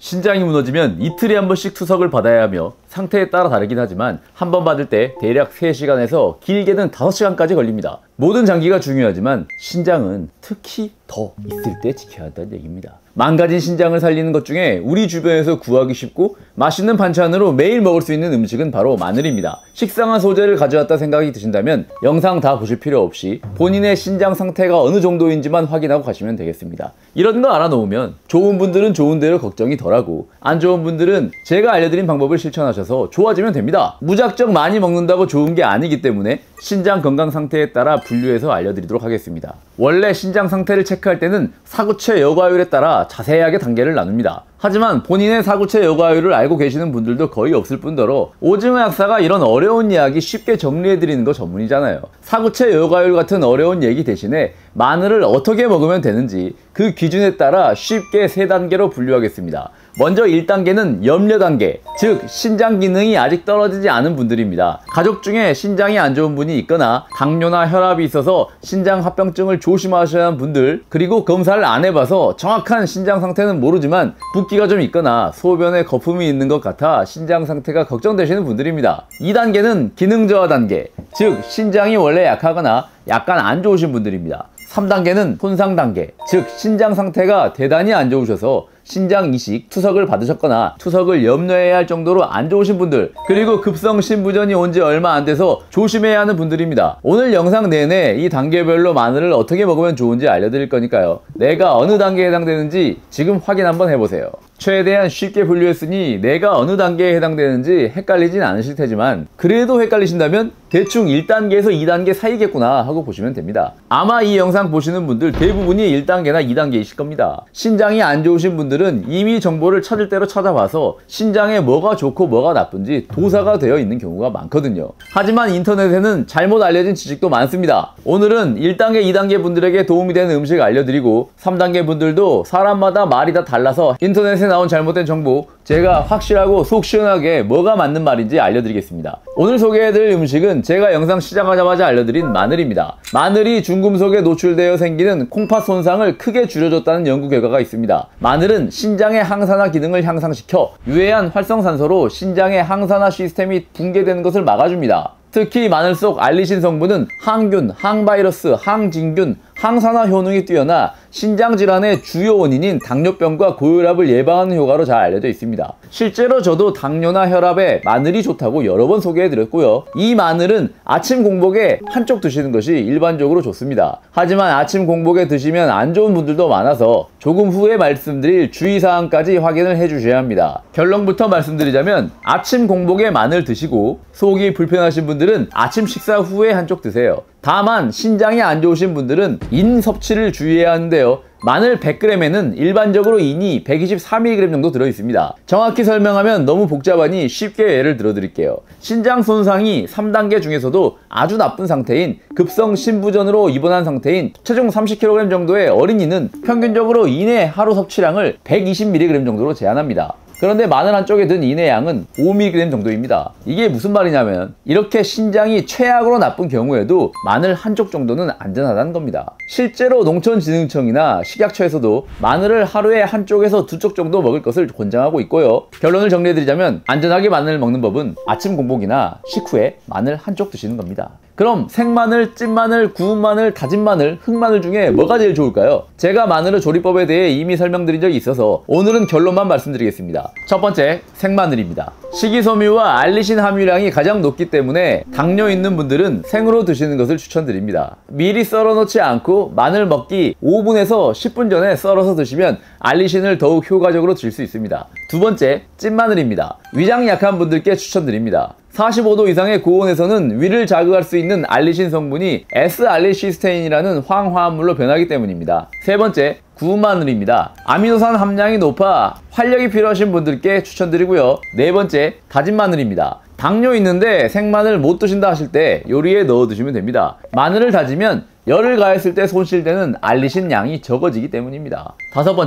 신장이 무너지면 이틀에 한 번씩 투석을 받아야 하며 상태에 따라 다르긴 하지만 한 번 받을 때 대략 3시간에서 길게는 5시간까지 걸립니다. 모든 장기가 중요하지만 신장은 특히 더 있을 때 지켜야 한다는 얘기입니다. 망가진 신장을 살리는 것 중에 우리 주변에서 구하기 쉽고 맛있는 반찬으로 매일 먹을 수 있는 음식은 바로 마늘입니다. 식상한 소재를 가져왔다 생각이 드신다면 영상 다 보실 필요 없이 본인의 신장 상태가 어느 정도인지만 확인하고 가시면 되겠습니다. 이런 거 알아놓으면 좋은 분들은 좋은 대로 걱정이 덜하고 안 좋은 분들은 제가 알려드린 방법을 실천하셔서 좋아지면 됩니다. 무작정 많이 먹는다고 좋은 게 아니기 때문에 신장 건강 상태에 따라 분류해서 알려드리도록 하겠습니다. 원래 신장 상태를 체크할 때는 사구체 여과율에 따라 자세하게 단계를 나눕니다. 하지만 본인의 사구체 여과율을 알고 계시는 분들도 거의 없을 뿐더러 오징어 약사가 이런 어려운 이야기 쉽게 정리해드리는 거 전문이잖아요. 사구체 여과율 같은 어려운 얘기 대신에 마늘을 어떻게 먹으면 되는지 그 기준에 따라 쉽게 3단계로 분류하겠습니다. 먼저 1단계는 염려 단계, 즉 신장 기능이 아직 떨어지지 않은 분들입니다. 가족 중에 신장이 안 좋은 분이 있거나 당뇨나 혈압이 있어서 신장 합병증을 조심하셔야 하는 분들, 그리고 검사를 안 해봐서 정확한 신장 상태는 모르지만 붓기가 좀 있거나 소변에 거품이 있는 것 같아 신장 상태가 걱정되시는 분들입니다. 2단계는 기능 저하 단계, 즉 신장이 원래 약하거나 약간 안 좋으신 분들입니다. 3단계는 손상 단계, 즉 신장 상태가 대단히 안 좋으셔서 신장 이식, 투석을 받으셨거나 투석을 염려해야 할 정도로 안 좋으신 분들, 그리고 급성 신부전이 온 지 얼마 안 돼서 조심해야 하는 분들입니다. 오늘 영상 내내 이 단계별로 마늘을 어떻게 먹으면 좋은지 알려드릴 거니까요. 내가 어느 단계에 해당되는지 지금 확인 한번 해보세요. 최대한 쉽게 분류했으니 내가 어느 단계에 해당되는지 헷갈리진 않으실 테지만 그래도 헷갈리신다면 대충 1단계에서 2단계 사이겠구나 하고 보시면 됩니다. 아마 이 영상 보시는 분들 대부분이 1단계나 2단계이실 겁니다. 신장이 안 좋으신 분들은 이미 정보를 찾을 대로 찾아봐서 신장에 뭐가 좋고 뭐가 나쁜지 도사가 되어 있는 경우가 많거든요. 하지만 인터넷에는 잘못 알려진 지식도 많습니다. 오늘은 1단계, 2단계 분들에게 도움이 되는 음식 알려드리고 3단계 분들도 사람마다 말이 다 달라서 인터넷에 나온 잘못된 정보 제가 확실하고 속 시원하게 뭐가 맞는 말인지 알려드리겠습니다. 오늘 소개해드릴 음식은 제가 영상 시작하자마자 알려드린 마늘입니다. 마늘이 중금속에 노출되어 생기는 콩팥 손상을 크게 줄여줬다는 연구 결과가 있습니다. 마늘은 신장의 항산화 기능을 향상시켜 유해한 활성산소로 신장의 항산화 시스템이 붕괴되는 것을 막아줍니다. 특히 마늘 속 알리신 성분은 항균, 항바이러스, 항진균, 항산화 효능이 뛰어나 신장질환의 주요 원인인 당뇨병과 고혈압을 예방하는 효과로 잘 알려져 있습니다. 실제로 저도 당뇨나 혈압에 마늘이 좋다고 여러 번 소개해드렸고요. 이 마늘은 아침 공복에 한쪽 드시는 것이 일반적으로 좋습니다. 하지만 아침 공복에 드시면 안 좋은 분들도 많아서 조금 후에 말씀드릴 주의사항까지 확인을 해주셔야 합니다. 결론부터 말씀드리자면 아침 공복에 마늘 드시고 속이 불편하신 분들은 아침 식사 후에 한쪽 드세요. 다만 신장이 안 좋으신 분들은 인 섭취를 주의해야 하는데요. 마늘 100g에는 일반적으로 인이 123mg 정도 들어있습니다. 정확히 설명하면 너무 복잡하니 쉽게 예를 들어 드릴게요. 신장 손상이 3단계 중에서도 아주 나쁜 상태인 급성 신부전으로 입원한 상태인 체중 30kg 정도의 어린이는 평균적으로 인의 하루 섭취량을 120mg 정도로 제한합니다. 그런데 마늘 한쪽에 든 인의 양은 5mg 정도입니다. 이게 무슨 말이냐면 이렇게 신장이 최악으로 나쁜 경우에도 마늘 한쪽 정도는 안전하다는 겁니다. 실제로 농촌진흥청이나 식약처에서도 마늘을 하루에 한쪽에서 2쪽 정도 먹을 것을 권장하고 있고요. 결론을 정리해드리자면 안전하게 마늘을 먹는 법은 아침 공복이나 식후에 마늘 한쪽 드시는 겁니다. 그럼 생마늘, 찐마늘, 구운 마늘, 다진 마늘, 흑마늘 중에 뭐가 제일 좋을까요? 제가 마늘의 조리법에 대해 이미 설명드린 적이 있어서 오늘은 결론만 말씀드리겠습니다. 첫 번째, 생마늘입니다. 식이섬유와 알리신 함유량이 가장 높기 때문에 당뇨 있는 분들은 생으로 드시는 것을 추천드립니다. 미리 썰어 놓지 않고 마늘 먹기 5분에서 10분 전에 썰어서 드시면 알리신을 더욱 효과적으로 드실 수 있습니다. 두 번째, 찐마늘입니다. 위장이 약한 분들께 추천드립니다. 45도 이상의 고온에서는 위를 자극할 수 있는 알리신 성분이 S알리시스테인이라는 황화합물로 변하기 때문입니다. 세 번째, 구운 마늘입니다. 아미노산 함량이 높아 활력이 필요하신 분들께 추천드리고요. 네 번째, 다진 마늘입니다. 당뇨 있는데 생마늘 못 드신다 하실 때 요리에 넣어 드시면 됩니다. 마늘을 다지면 열을 가했을 때 손실되는 알리신 양이 적어지기 때문입니다. 다섯 번째,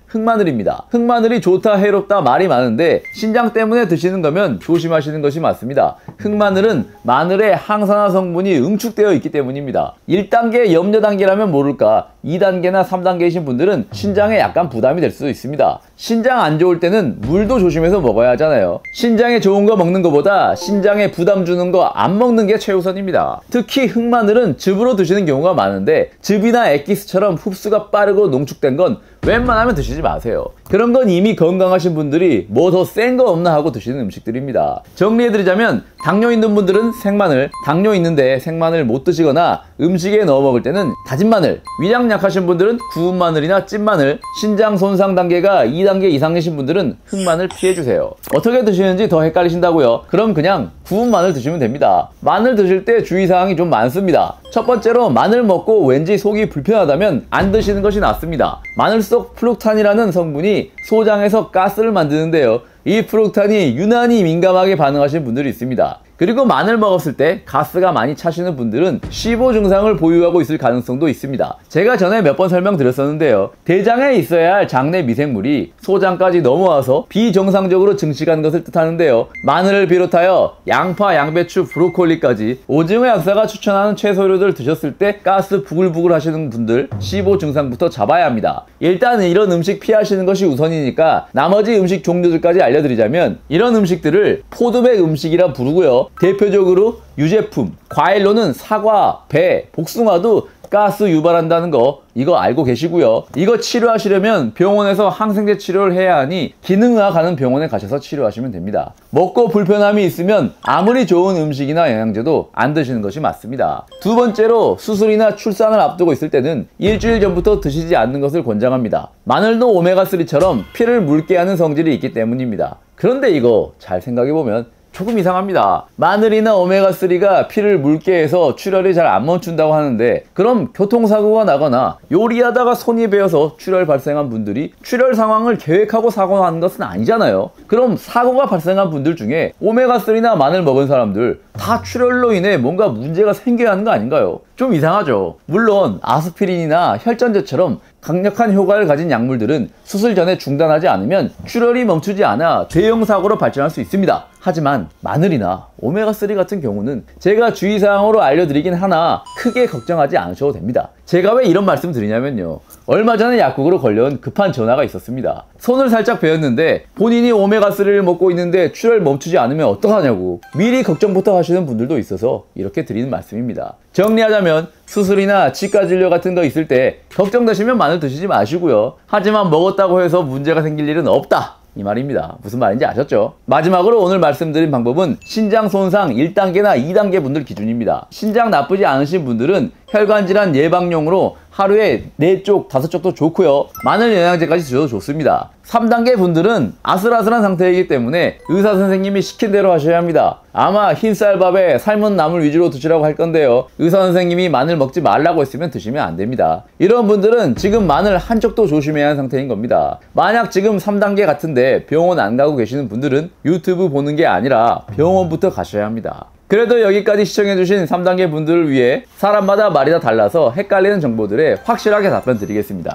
흑마늘입니다. 흑마늘이 좋다 해롭다 말이 많은데 신장 때문에 드시는 거면 조심하시는 것이 맞습니다. 흑마늘은 마늘의 항산화 성분이 응축되어 있기 때문입니다. 1단계 염려 단계라면 모를까 2단계나 3단계이신 분들은 신장에 약간 부담이 될 수도 있습니다. 신장 안 좋을 때는 물도 조심해서 먹어야 하잖아요. 신장에 좋은 거 먹는 것보다 신장에 부담 주는 거 안 먹는 게 최우선입니다. 특히 흑마늘은 즙으로 드시는 경우가 많은데 즙이나 액기스처럼 흡수가 빠르고 농축된 건 웬만하면 드시지 마세요. 그런 건 이미 건강하신 분들이 뭐 더 센 거 없나 하고 드시는 음식들입니다. 정리해드리자면 당뇨 있는 분들은 생마늘, 당뇨 있는데 생마늘 못 드시거나 음식에 넣어 먹을 때는 다진 마늘, 위장 약하신 분들은 구운 마늘이나 찐 마늘, 신장 손상 단계가 2단계 이상이신 분들은 흑마늘 피해주세요. 어떻게 드시는지 더 헷갈리신다고요? 그럼 그냥 구운 마늘 드시면 됩니다. 마늘 드실 때 주의사항이 좀 많습니다. 첫 번째로 마늘 먹고 왠지 속이 불편하다면 안 드시는 것이 낫습니다. 마늘 속 플루탄이라는 성분이 소장에서 가스를 만드는데요. 이 플루탄이 유난히 민감하게 반응하시는 분들이 있습니다. 그리고 마늘 먹었을 때 가스가 많이 차시는 분들은 시보 증상을 보유하고 있을 가능성도 있습니다. 제가 전에 몇 번 설명드렸었는데요. 대장에 있어야 할 장내 미생물이 소장까지 넘어와서 비정상적으로 증식하는 것을 뜻하는데요. 마늘을 비롯하여 양파, 양배추, 브로콜리까지 오징어 약사가 추천하는 채소류들 드셨을 때 가스 부글부글 하시는 분들 시보 증상부터 잡아야 합니다. 일단 이런 음식 피하시는 것이 우선이니까 나머지 음식 종류들까지 알려드리자면 이런 음식들을 포도백 음식이라 부르고요. 대표적으로 유제품, 과일로는 사과, 배, 복숭아도 가스 유발한다는 거 이거 알고 계시고요. 이거 치료하시려면 병원에서 항생제 치료를 해야 하니 기능의학 하는 병원에 가셔서 치료하시면 됩니다. 먹고 불편함이 있으면 아무리 좋은 음식이나 영양제도 안 드시는 것이 맞습니다. 두 번째로 수술이나 출산을 앞두고 있을 때는 일주일 전부터 드시지 않는 것을 권장합니다. 마늘도 오메가3처럼 피를 묽게 하는 성질이 있기 때문입니다. 그런데 이거 잘 생각해보면 조금 이상합니다. 마늘이나 오메가3가 피를 묽게 해서 출혈이 잘 안 멈춘다고 하는데 그럼 교통사고가 나거나 요리하다가 손이 베어서 출혈 발생한 분들이 출혈 상황을 계획하고 사고 난 것은 아니잖아요. 그럼 사고가 발생한 분들 중에 오메가3나 마늘 먹은 사람들 다 출혈로 인해 뭔가 문제가 생겨야 하는 거 아닌가요? 좀 이상하죠. 물론 아스피린이나 혈전제처럼 강력한 효과를 가진 약물들은 수술 전에 중단하지 않으면 출혈이 멈추지 않아 대형 사고로 발전할 수 있습니다. 하지만 마늘이나 오메가3 같은 경우는 제가 주의사항으로 알려드리긴 하나 크게 걱정하지 않으셔도 됩니다. 제가 왜 이런 말씀 드리냐면요. 얼마 전에 약국으로 걸려온 급한 전화가 있었습니다. 손을 살짝 베었는데 본인이 오메가3를 먹고 있는데 출혈 멈추지 않으면 어떡하냐고 미리 걱정부터 하시는 분들도 있어서 이렇게 드리는 말씀입니다. 정리하자면 수술이나 치과 진료 같은 거 있을 때 걱정되시면 마늘 드시지 마시고요. 하지만 먹었다고 해서 문제가 생길 일은 없다. 이 말입니다. 무슨 말인지 아셨죠? 마지막으로 오늘 말씀드린 방법은 신장 손상 1단계나 2단계 분들 기준입니다. 신장 나쁘지 않으신 분들은 혈관질환 예방용으로 하루에 4쪽, 5쪽도 좋고요. 마늘 영양제까지 드셔도 좋습니다. 3단계 분들은 아슬아슬한 상태이기 때문에 의사 선생님이 시킨 대로 하셔야 합니다. 아마 흰쌀밥에 삶은 나물 위주로 드시라고 할 건데요. 의사 선생님이 마늘 먹지 말라고 했으면 드시면 안 됩니다. 이런 분들은 지금 마늘 한쪽도 조심해야 하는 상태인 겁니다. 만약 지금 3단계 같은데 병원 안 가고 계시는 분들은 유튜브 보는 게 아니라 병원부터 가셔야 합니다. 그래도 여기까지 시청해주신 3단계 분들을 위해 사람마다 말이 다 달라서 헷갈리는 정보들에 확실하게 답변 드리겠습니다.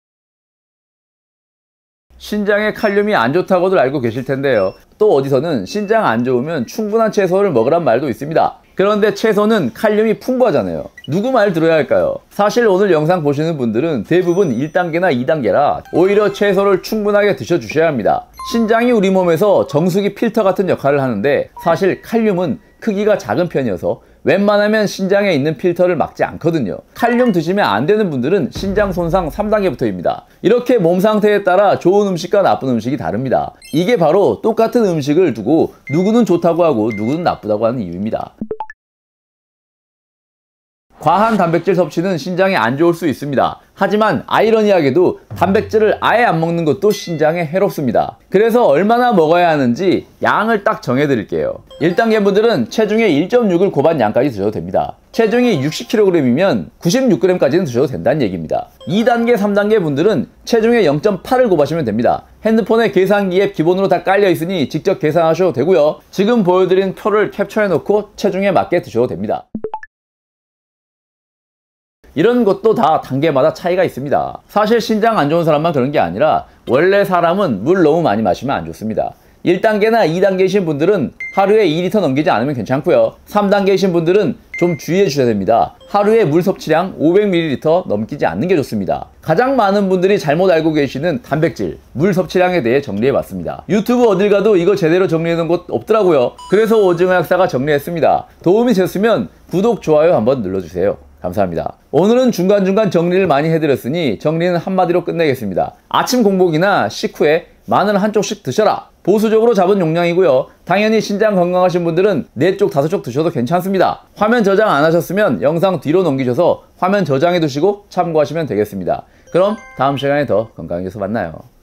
신장에 칼륨이 안 좋다고들 알고 계실 텐데요. 또 어디서는 신장 안 좋으면 충분한 채소를 먹으란 말도 있습니다. 그런데 채소는 칼륨이 풍부하잖아요. 누구 말 들어야 할까요? 사실 오늘 영상 보시는 분들은 대부분 1단계나 2단계라 오히려 채소를 충분하게 드셔주셔야 합니다. 신장이 우리 몸에서 정수기 필터 같은 역할을 하는데 사실 칼륨은 크기가 작은 편이어서 웬만하면 신장에 있는 필터를 막지 않거든요. 칼륨 드시면 안 되는 분들은 신장 손상 3단계부터입니다. 이렇게 몸 상태에 따라 좋은 음식과 나쁜 음식이 다릅니다. 이게 바로 똑같은 음식을 두고 누구는 좋다고 하고 누구는 나쁘다고 하는 이유입니다. 과한 단백질 섭취는 신장에 안 좋을 수 있습니다. 하지만 아이러니하게도 단백질을 아예 안 먹는 것도 신장에 해롭습니다. 그래서 얼마나 먹어야 하는지 양을 딱 정해드릴게요. 1단계 분들은 체중의 1.6을 곱한 양까지 드셔도 됩니다. 체중이 60kg이면 96g까지는 드셔도 된다는 얘기입니다. 2단계, 3단계 분들은 체중의 0.8을 곱하시면 됩니다. 핸드폰에 계산기 앱 기본으로 다 깔려 있으니 직접 계산하셔도 되고요. 지금 보여드린 표를 캡처해 놓고 체중에 맞게 드셔도 됩니다. 이런 것도 다 단계마다 차이가 있습니다. 사실 신장 안 좋은 사람만 그런 게 아니라 원래 사람은 물 너무 많이 마시면 안 좋습니다. 1단계나 2단계이신 분들은 하루에 2리터 넘기지 않으면 괜찮고요. 3단계이신 분들은 좀 주의해 주셔야 됩니다. 하루에 물 섭취량 500ml 넘기지 않는 게 좋습니다. 가장 많은 분들이 잘못 알고 계시는 단백질, 물 섭취량에 대해 정리해 봤습니다. 유튜브 어딜 가도 이거 제대로 정리해 놓은 곳 없더라고요. 그래서 오징어 약사가 정리했습니다. 도움이 되셨으면 구독, 좋아요 한번 눌러주세요. 감사합니다. 오늘은 중간중간 정리를 많이 해드렸으니 정리는 한마디로 끝내겠습니다. 아침 공복이나 식후에 마늘 한 쪽씩 드셔라. 보수적으로 잡은 용량이고요. 당연히 신장 건강하신 분들은 4쪽, 5쪽 드셔도 괜찮습니다. 화면 저장 안 하셨으면 영상 뒤로 넘기셔서 화면 저장해 두시고 참고하시면 되겠습니다. 그럼 다음 시간에 더 건강해서 만나요.